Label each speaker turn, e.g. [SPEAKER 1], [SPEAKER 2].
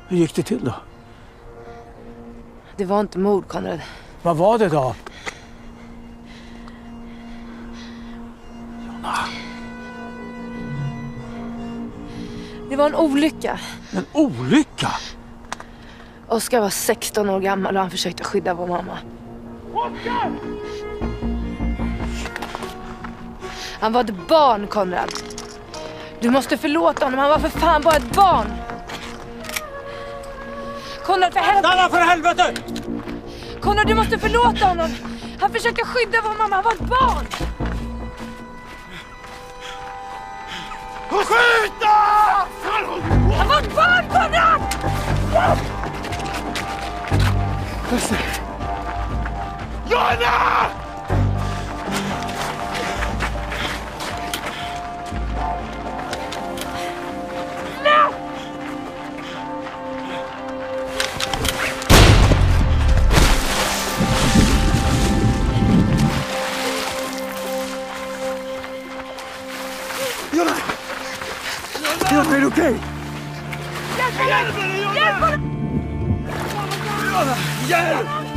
[SPEAKER 1] Hur gick det till då?
[SPEAKER 2] Det var inte mord, Konrad.
[SPEAKER 1] Vad var det då? Jonna.
[SPEAKER 2] Det var en olycka.
[SPEAKER 1] En olycka?
[SPEAKER 2] Oskar var 16 år gammal och han försökte skydda vår mamma.
[SPEAKER 1] Oskar!
[SPEAKER 2] Han var ett barn, Konrad. Du måste förlåta honom. Han var för fan bara ett barn. Konrad, för helvete!
[SPEAKER 1] Stanna för helvete!
[SPEAKER 2] Konrad, du måste förlåta honom. Han försökte skydda vår mamma. Han var ett barn.
[SPEAKER 1] Skjuta!
[SPEAKER 2] Han var ett barn, Konrad!
[SPEAKER 1] Jonna! Jonna! Jonna, är du okej?
[SPEAKER 2] Hjälp honom!
[SPEAKER 1] Jonna, hjälp!